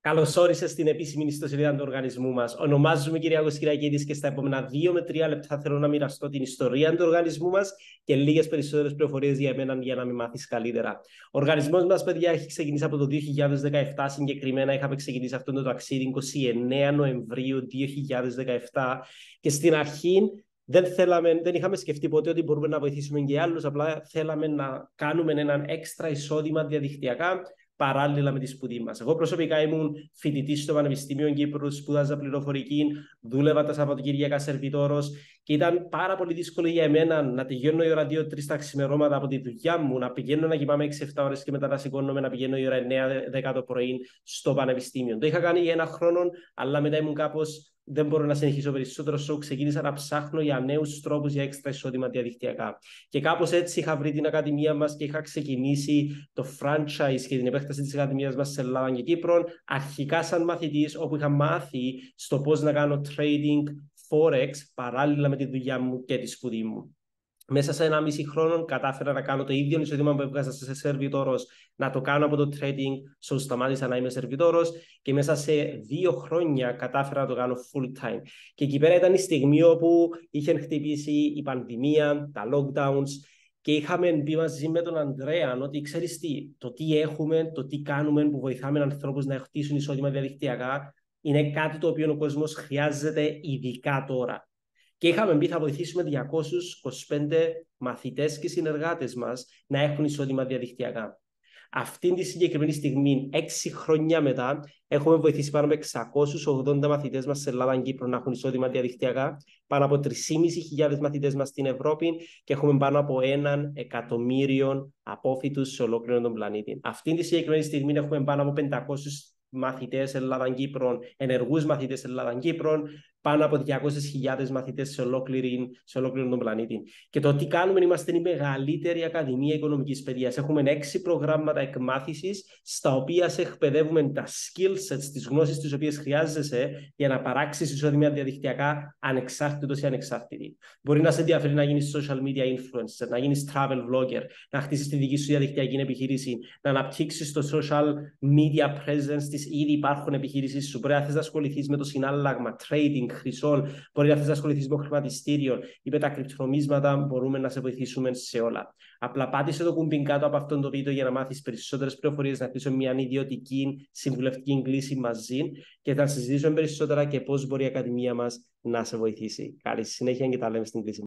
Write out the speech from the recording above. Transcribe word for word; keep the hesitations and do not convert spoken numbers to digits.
Καλώς όρισες στην επίσημη ιστοσελίδα του οργανισμού μας. Ονομάζομαι Κυριάκος Κυριακίδης και στα επόμενα δύο με τρία λεπτά θέλω να μοιραστώ την ιστορία του οργανισμού μας και λίγες περισσότερες πληροφορίες για εμένα για να με μάθεις καλύτερα. Ο οργανισμός μας, παιδιά, έχει ξεκινήσει από το δύο χιλιάδες δεκαεπτά. Συγκεκριμένα, είχαμε ξεκινήσει αυτό το ταξίδι είκοσι εννέα Νοεμβρίου δύο χιλιάδες δεκαεπτά και στην αρχή. Δεν, θέλαμε, δεν είχαμε σκεφτεί ποτέ ότι μπορούμε να βοηθήσουμε και άλλους, απλά θέλαμε να κάνουμε έναν έξτρα εισόδημα διαδικτυακά παράλληλα με τη σπουδή μας. Εγώ προσωπικά ήμουν φοιτητής στο Πανεπιστήμιο Κύπρου, σπούδαζα πληροφορική, δούλευα τα Σαββατοκύριακα σερβιτόρος και ήταν πάρα πολύ δύσκολο για εμένα να τελειώνω η ώρα δύο τρεις τα ξημερώματα από τη δουλειά μου, να πηγαίνω να κοιμάμαι έξι εφτά ώρες και μετά να σηκώνομαι να πηγαίνω η ώρα εννέα δέκα το πρωί στο Πανεπιστήμιο. Το είχα κάνει για ένα χρόνο, αλλά μετά ήμουν κάπως. Δεν μπορώ να συνεχίσω περισσότερο, so ξεκίνησα να ψάχνω για νέους τρόπους για έξτρα εισόδημα διαδικτυακά. Και κάπως έτσι είχα βρει την Ακαδημία μας και είχα ξεκινήσει το franchise και την επέκταση της Ακαδημίας μας σε Ελλάδα και Κύπρο, αρχικά σαν μαθητής, όπου είχα μάθει στο πώς να κάνω trading forex παράλληλα με τη δουλειά μου και τη σπουδή μου. Μέσα σε ένα μισή χρόνο κατάφερα να κάνω το ίδιο εισόδημα που έβγαζα σε σερβιτόρος, να το κάνω από το trading, so σταμάτησα να είμαι σερβιτόρος και μέσα σε δύο χρόνια κατάφερα να το κάνω full time. Και εκεί πέρα ήταν η στιγμή όπου είχε χτυπήσει η πανδημία, τα lockdowns και είχαμε πει μαζί με τον Ανδρέα ότι ξέρεις τι, το τι έχουμε, το τι κάνουμε που βοηθάμε ανθρώπους να χτίσουν εισόδημα διαδικτυακά είναι κάτι το οποίο ο κόσμος χρειάζεται ειδικά τώρα. Και είχαμε πει θα βοηθήσουμε διακόσιους είκοσι πέντε μαθητές και συνεργάτες μας να έχουν εισόδημα διαδικτυακά. Αυτή τη συγκεκριμένη στιγμή, έξι χρόνια μετά, έχουμε βοηθήσει πάνω από εξακόσιους ογδόντα μαθητές μας σε Ελλάδα και Κύπρο να έχουν εισόδημα διαδικτυακά, πάνω από τρεις χιλιάδες πεντακόσιους μαθητές μας στην Ευρώπη και έχουμε πάνω από έναν εκατομμύριο απόφοιτους σε ολόκληρο τον πλανήτη. Αυτή τη συγκεκριμένη στιγμή έχουμε πάνω από πεντακόσιους μαθητές Ελλάδα-Κύπρον, ενεργούς μαθητές Ελλάδα-Κύπρον, πάνω από διακόσιες χιλιάδες μαθητές σε ολόκληρο, σε ολόκληρο τον πλανήτη. Και το τι κάνουμε, είμαστε η μεγαλύτερη Ακαδημία Οικονομικής Παιδείας. Έχουμε έξι προγράμματα εκμάθησης, στα οποία σε εκπαιδεύουμε τα skill sets, τις γνώσεις τις οποίες χρειάζεσαι για να παράξεις εισόδημα διαδικτυακά ανεξάρτητος ή ανεξάρτητη. Μπορεί να σε ενδιαφέρει να γίνεις social media influencer, να γίνεις travel vlogger, να χτίσεις τη δική σου διαδικτυακή επιχείρηση, να αναπτύξεις το social media presence της ήδη υπάρχουν επιχείρησης σου. Μπορεί να θες να ασχοληθείς με το συνάλλαγμα, trading, χρυσών, μπορεί να θες να ασχοληθείς με χρηματιστήριο ή με τα κρυπτονομίσματα, μπορούμε να σε βοηθήσουμε σε όλα. Απλά πάτησε το κουμπί κάτω από αυτό το βίντεο για να μάθεις περισσότερες πληροφορίες, να χτίσουμε μια ιδιωτική συμβουλευτική κλίση μαζί και θα συζητήσουμε περισσότερα και πώς μπορεί η Ακαδημία μας να σε βοηθήσει. Καλή συνέχεια και τα λέμε στην κλίση.